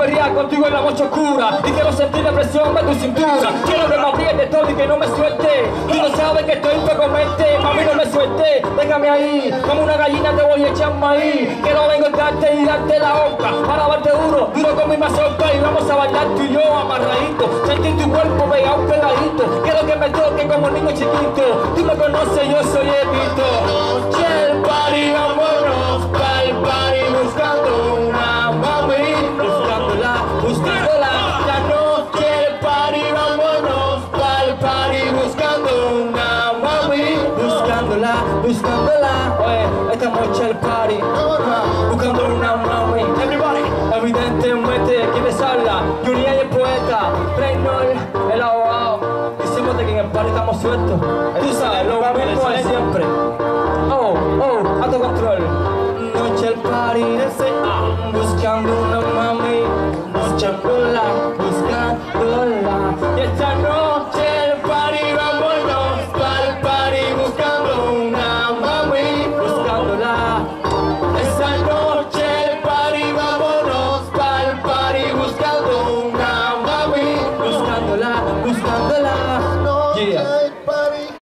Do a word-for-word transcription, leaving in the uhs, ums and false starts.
perrear contigo en la noche oscura y quiero sentir la presión de tu cintura. Quiero que me apriete todo y que no me suelte. Tú no sabes que estoy para comerte, mami no me suelte. Déjame ahí, como una gallina te voy a echar maíz. Quiero vengo a darte y darte la boca para darte duro, duro con mi mazorca y vamos a bailar tú y yo amarradito. Sentir tu cuerpo pegado pegadito. Quiero que me toque como niño chiquito. Tú me conoces, yo soy Edito. El party, vámonos pa'l party buscando una mami, buscándola, buscándola. La noche el party, vámonos pa'l party buscando una mami, buscándola, buscándola. Oye, esta noche el party, buscando una mami. Everybody, evidentemente, ¿quién les habla? Junior el poeta, Reynolds, el abogado. Decimos de que en el party estamos sueltos. Tú sabes, lo mismo de siempre. Oh, oh, alto control.